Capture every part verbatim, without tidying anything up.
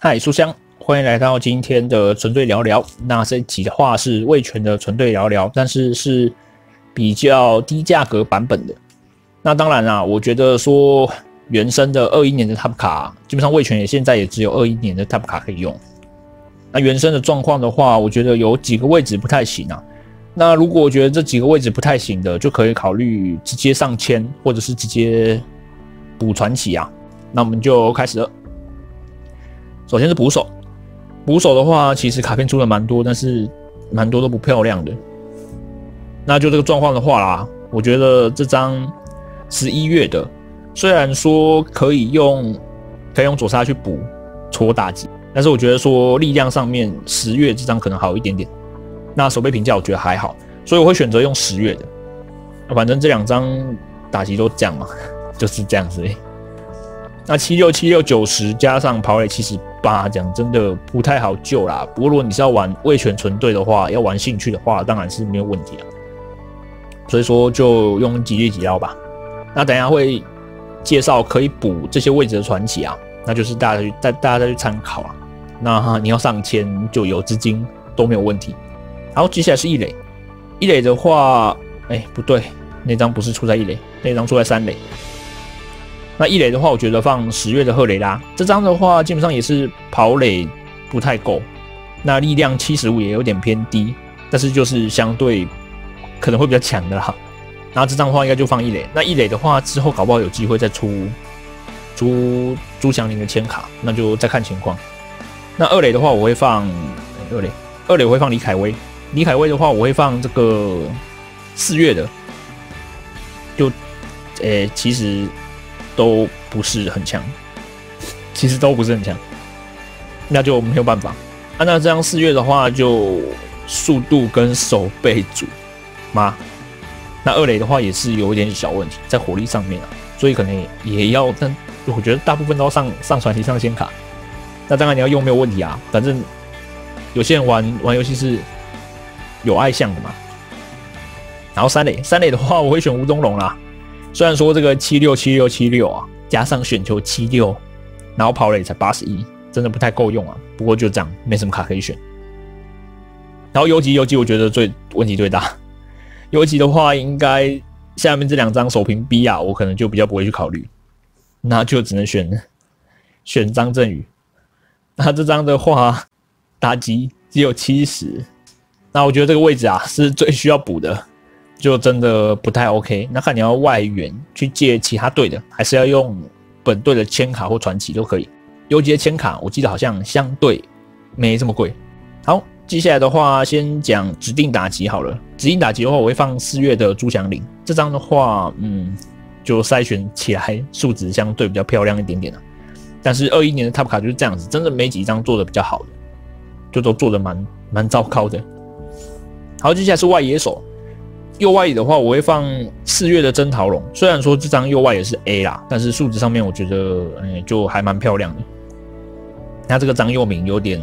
嗨，书香，欢迎来到今天的纯粹聊聊。那这一集的话是味全的纯粹聊聊，但是是比较低价格版本的。那当然啦，我觉得说原生的二一年的 Top 卡，基本上味全也现在也只有二一年的 Top 卡可以用。那原生的状况的话，我觉得有几个位置不太行啊。那如果我觉得这几个位置不太行的，就可以考虑直接上签，或者是直接补传奇啊。那我们就开始了。首先是捕手，捕手的话，其实卡片出了蛮多，但是蛮多都不漂亮的。那就这个状况的话啦，我觉得这张十一月的，虽然说可以用可以用左杀去补戳打击，但是我觉得说力量上面十月这张可能好一点点。那手背评价我觉得还好，所以我会选择用十月的。反正这两张打击都这样嘛，就是这样子而已。那七六、七六、九十加上跑垒七十八，讲真的不太好救啦。不过如果你是要玩味全纯队的话，要玩兴趣的话，当然是没有问题啊。所以说就用几率几刀吧。那等一下会介绍可以补这些位置的传奇啊，那就是大家去大大家再去参考啊。那你要上签就有资金都没有问题。好，接下来是一垒，一垒的话，哎、欸、不对，那张不是出在一垒，那张出在三垒。那一垒的话，我觉得放十月的赫雷拉这张的话，基本上也是跑垒不太够，那力量七十五也有点偏低，但是就是相对可能会比较强的啦。然后这张的话应该就放一垒。那一垒的话之后搞不好有机会再出出朱祥林的签卡，那就再看情况。那二垒的话我会放二垒，二垒我会放李凯威，李凯威的话我会放这个四月的，就诶、欸、其实。都不是很强，其实都不是很强，那就没有办法。啊，那这样四月的话，就速度跟手背组吗？那二垒的话也是有一点小问题，在火力上面啊，所以可能也要，但我觉得大部分都要上上传奇上显卡。那当然你要用没有问题啊，反正有些人玩玩游戏是有爱项的嘛。然后三垒，三垒的话我会选吴东龙啦。虽然说这个七六七六七六啊，加上选球七六，然后跑垒才八十一，真的不太够用啊。不过就这样，没什么卡可以选。然后游击游击，我觉得最问题最大。游击的话，应该下面这两张手平 B 啊，我可能就比较不会去考虑，那就只能选选张振宇。那这张的话，打击只有七十，那我觉得这个位置啊是最需要补的。就真的不太 OK， 那看你要外援去借其他队的，还是要用本队的签卡或传奇都可以。游击的签卡我记得好像相对没这么贵。好，接下来的话先讲指定打击好了。指定打击的话，我会放四月的朱祥林这张的话，嗯，就筛选起来数值相对比较漂亮一点点啊。但是二一年的 Top 卡就是这样子，真的没几张做的比较好的，就都做的蛮蛮糟糕的。好，接下来是外野手。右外野的话，我会放四月的曾陶龙。虽然说这张右外也是 A 啦，但是数值上面我觉得，欸、就还蛮漂亮的。那这个张佑铭有点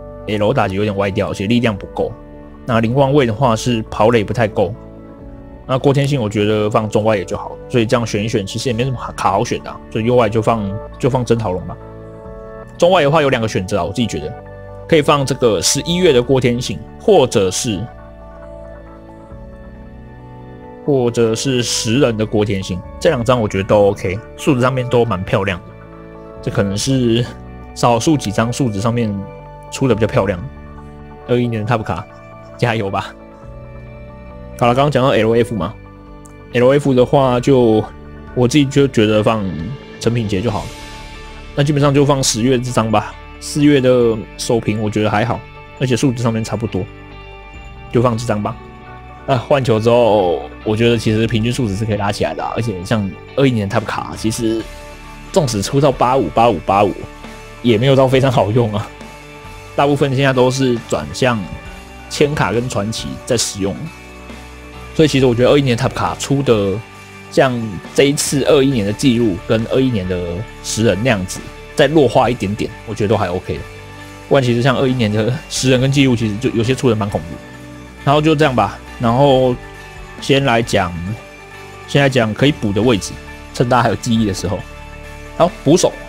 L 打击有点歪掉，而且力量不够。那林望卫的话是跑垒不太够。那郭天信我觉得放中外野就好，所以这样选一选，其实也没什么卡好选的、啊，所以右外就放就放曾陶龙吧。中外野的话有两个选择啊，我自己觉得可以放这个十一月的郭天信，或者是。或者是十人的郭天信，这两张我觉得都 OK， 数值上面都蛮漂亮的。这可能是少数几张数值上面出的比较漂亮。二一年的 Top 卡，加油吧！好了，刚刚讲到 L F 嘛 ，L F 的话就我自己就觉得放陈品杰就好了。那基本上就放十月这张吧，四月的手评我觉得还好，而且数值上面差不多，就放这张吧。那换球之后，我觉得其实平均数值是可以拉起来的、啊，而且像二一年的 Top 卡，其实纵使出到八五八五八五，也没有到非常好用啊。大部分现在都是转向签卡跟传奇在使用，所以其实我觉得二一年的 Top 卡出的像这一次二一年的记录跟二一年的十人那样子，再弱化一点点，我觉得都还 OK 的。不然其实像二一年的十人跟记录，其实就有些出的蛮恐怖。然后就这样吧。然后先来讲，先来讲可以补的位置，趁大家还有记忆的时候。好，捕手，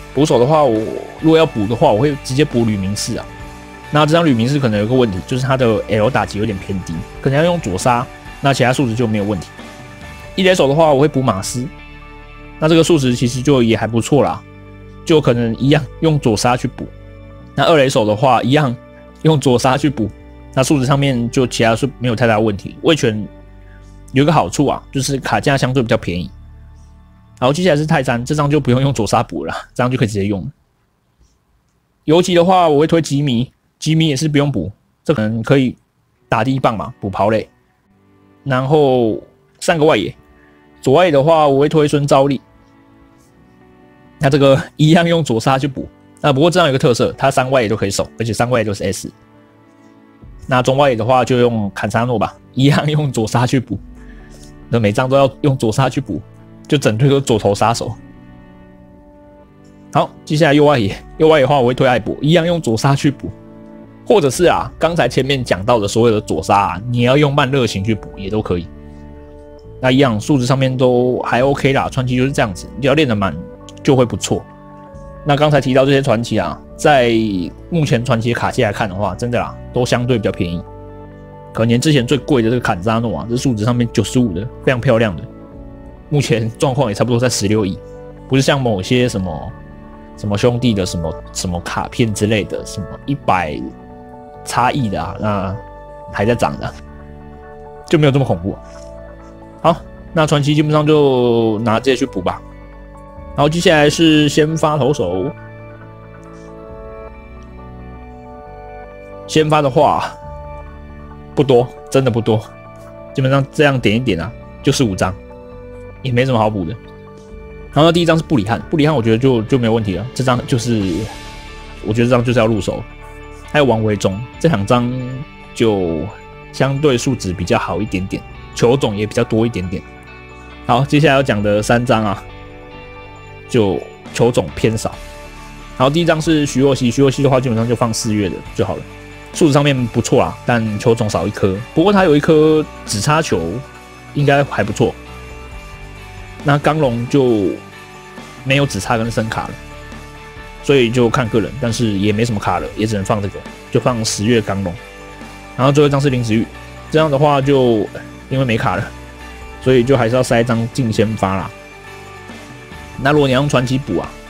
捕手的话，我如果要补的话，我会直接补吕明士啊。那这张吕明士可能有一个问题，就是他的 L 打击有点偏低，可能要用左杀，那其他数值就没有问题。一垒手的话，我会补马斯，那这个数值其实就也还不错啦，就可能一样用左杀去补。那二垒手的话，一样用左杀去补，那数值上面就其他是没有太大问题。味全有一个好处啊，就是卡价相对比较便宜。好，接下来是泰山，这张就不用用左杀补了，这张就可以直接用了。游击的话，我会推吉米，吉米也是不用补，这可能可以打第一棒嘛，补跑垒。然后三个外野，左外野的话，我会推孙兆立。那这个一样用左杀去补。那不过这样有一个特色，它三外野都可以守，而且三外野都是 S。那中外野的话就用坎沙诺吧，一样用左杀去补。那每张都要用左杀去补，就整队都左投杀手。好，接下来右外野，右外野的话我会推艾博，一样用左杀去补，或者是啊，刚才前面讲到的所有的左杀啊，你要用慢热型去补也都可以。那一样数值上面都还 OK 啦，传奇就是这样子，你只要练得满就会不错。那刚才提到这些传奇啊，在目前传奇的卡系来看的话，真的啦，都相对比较便宜。可能连之前最贵的这个坎扎诺啊，这数值上面九十五的，非常漂亮的，目前状况也差不多在十六亿，不是像某些什么什么兄弟的什么什么卡片之类的，什么一百差异的啊，那还在涨的，就没有这么恐怖。好，那传奇基本上就拿这些去补吧。然后接下来是先发投手，先发的话不多，真的不多，基本上这样点一点啊，就十五张，也没什么好补的。然后第一张是布里汉，布里汉我觉得就就没有问题了，这张就是我觉得这张就是要入手。还有王维忠，这两张就相对数值比较好一点点，球种也比较多一点点。好，接下来要讲的三张啊，就球种偏少。然后第一张是徐若曦，徐若曦的话基本上就放四月的就好了，数值上面不错啦，但球种少一颗，不过他有一颗指叉球，应该还不错。那刚龙就没有指叉跟声卡了，所以就看个人，但是也没什么卡了，也只能放这个，就放十月刚龙。然后最后一张是林子玉，这样的话就因为没卡了，所以就还是要塞一张进先发啦。那如果你要用传奇补啊，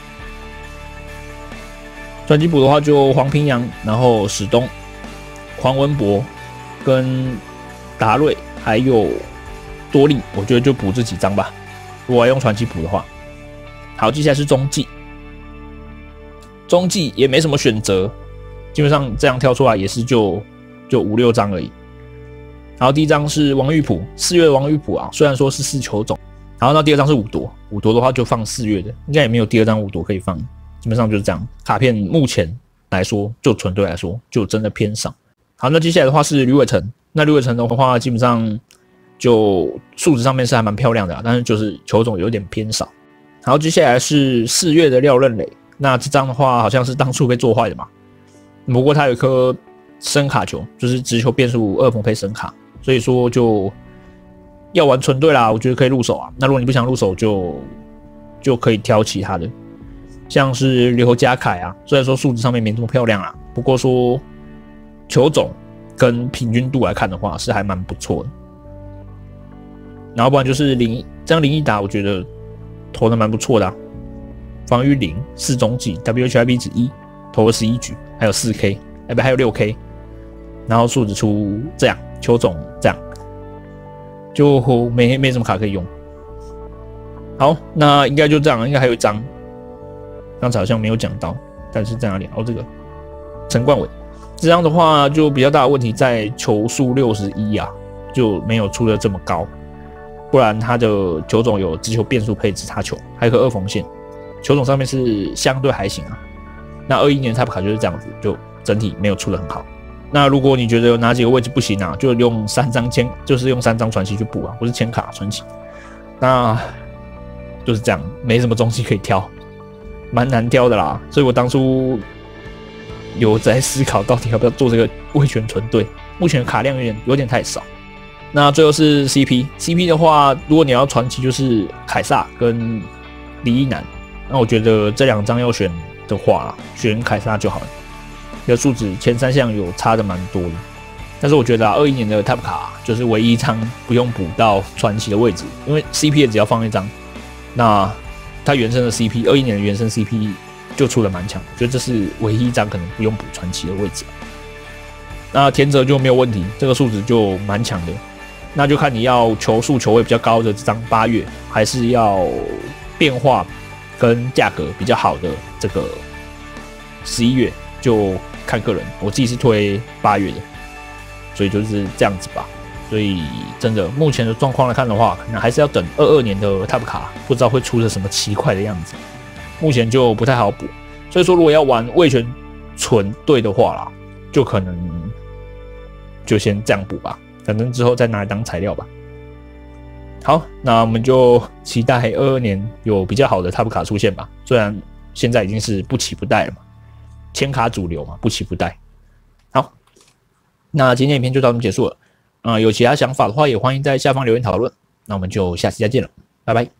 传奇补的话就黄平洋，然后史东、黄文博跟达瑞还有多利，我觉得就补这几张吧。如果要用传奇补的话，好，接下来是中继，中继也没什么选择，基本上这样跳出来也是就就五六张而已。然后第一张是王玉普，四月的王玉普啊，虽然说是四球种，然后那第二张是五夺，五夺的话就放四月的，应该也没有第二张五夺可以放，基本上就是这样。卡片目前来说，就纯队来说，就真的偏少。好，那接下来的话是吕伟成，那吕伟成的话，基本上就数值上面是还蛮漂亮的啦，但是就是球种有点偏少。然后接下来是四月的廖任磊，那这张的话好像是当初被做坏的嘛，不过他有一颗声卡球，就是直球变速二缝配声卡，所以说就要玩纯队啦，我觉得可以入手啊。那如果你不想入手就，就就可以挑其他的，像是刘家凯啊，虽然说数值上面没这么漂亮啦，不过说球种跟平均度来看的话是还蛮不错的。然后不然就是林这样林奕达，我觉得投的蛮不错的啊，防御零，四中继 ，W H I P 值一，投了十一局，还有 四 K， 哎不还有 六 K， 然后数值出这样，球种这样，就没没什么卡可以用。好，那应该就这样，应该还有一张，刚才好像没有讲到，但是在哪里？哦，这个陈冠伟，这张的话就比较大的问题在球数六十一啊，就没有出的这么高。不然他的球种有直球变速配置叉球，还有个二缝线，球种上面是相对还行啊。那二一年泰普卡就是这样子，就整体没有出的很好。那如果你觉得有哪几个位置不行啊，就用三张签，就是用三张传奇去补啊，不是签卡传奇。那就是这样，没什么东西可以挑，蛮难挑的啦。所以我当初有在思考到底要不要做这个味全纯队，目前的卡量有点有点太少。那最后是 C P，C P 的话，如果你要传奇，就是凯撒跟李一男， 那我觉得这两张要选的话，选凯撒就好了。这个数值前三项有差的蛮多的，但是我觉得啊，二一年的 Type 卡就是唯一一张不用补到传奇的位置，因为 C P 也只要放一张，那它原生的 C P， 二一年的原生 C P 就出的蛮强，我觉得这是唯一一张可能不用补传奇的位置。那田泽就没有问题，这个数值就蛮强的，那就看你要球速球位比较高的这张八月，还是要变化跟价格比较好的这个十一月，就看个人。我自己是推八月的，所以就是这样子吧。所以真的目前的状况来看的话，可能还是要等二二年的 Type 卡，不知道会出成什么奇怪的样子。目前就不太好补，所以说如果要玩味全纯队的话啦，就可能就先这样补吧，反正之后再拿来当材料吧。好，那我们就期待二二年有比较好的 Type 卡出现吧。虽然现在已经是不期不待了嘛，千卡主流嘛，不期不待。好，那今天影片就到这边结束了。啊、呃，有其他想法的话，也欢迎在下方留言讨论。那我们就下期再见了，拜拜。